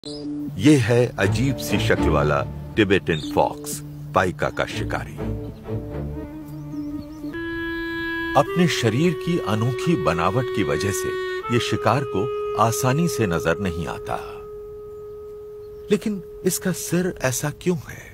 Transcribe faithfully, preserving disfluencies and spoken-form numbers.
ये है अजीब सी शक्ल वाला टिबेटन फॉक्स, पाइका का शिकारी। अपने शरीर की अनोखी बनावट की वजह से ये शिकार को आसानी से नजर नहीं आता। लेकिन इसका सिर ऐसा क्यों है?